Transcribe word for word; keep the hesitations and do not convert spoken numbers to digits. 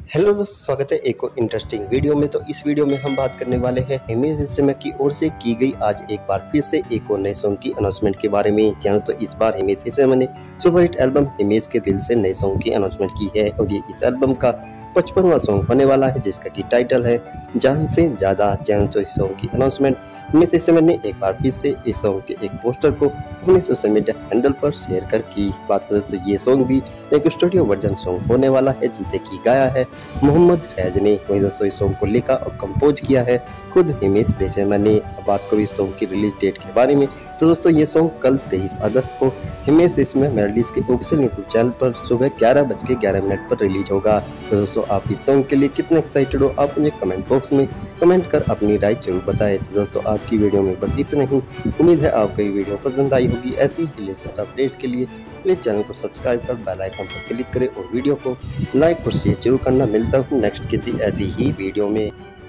Hello दोस्तों, स्वागत है एक और इंटरेस्टिंग वीडियो में। तो इस वीडियो में हम बात करने वाले हैं हिमेश रेशमिया की ओर से की गई आज एक बार फिर से एक और नए सॉन्ग की अनाउंसमेंट के बारे में। जानो तो इस बार हिमेश रेशमिया ने सुपरहिट एल्बम हिमेश के दिल से नए सॉन्ग की अनाउंसमेंट की है और ये इस एल्बम का पचपनवां सॉन्ग होने वाला है, जिसका की टाइटल है जान से ज्यादा। जानो तो इस सॉन्ग की अनाउंसमेंट हिमेश रेशमिया ने एक बार फिर से इस सॉन्ग के एक पोस्टर को अपने सोशल मीडिया हैंडल पर शेयर कर की। बात करें तो ये सॉन्ग भी एक स्टूडियो वर्जन सॉन्ग होने वाला है, जिसे की गाया है मोहम्मद फैज ने। वहीं दोस्तों इस सॉन्ग को लिखा और कंपोज किया है खुद हिमेश रेशमिया ने। अब बात करूँ इस सॉन्ग की रिलीज डेट के बारे में, तो दोस्तों ये सॉन्ग कल तेईस अगस्त को हिमेश रेशमिया मेलोडीज के ऑफिशियल यूट्यूब चैनल पर सुबह ग्यारह बज के ग्यारह मिनट पर रिलीज होगा। तो दोस्तों आप इस सॉन्ग के लिए कितने एक्साइटेड हो, आप मुझे कमेंट बॉक्स में कमेंट कर अपनी राय जरूर बताएं। तो दोस्तों आज की वीडियो में बस इतना ही। उम्मीद है आपको ये वीडियो पसंद आई होगी। ऐसी ही लेटेस्ट अपडेट के लिए प्लीज चैनल को सब्सक्राइब कर बेल आइकन पर क्लिक करें और वीडियो को लाइक और शेयर जरूर करना। मिलता हूँ नेक्स्ट किसी ऐसी ही वीडियो में।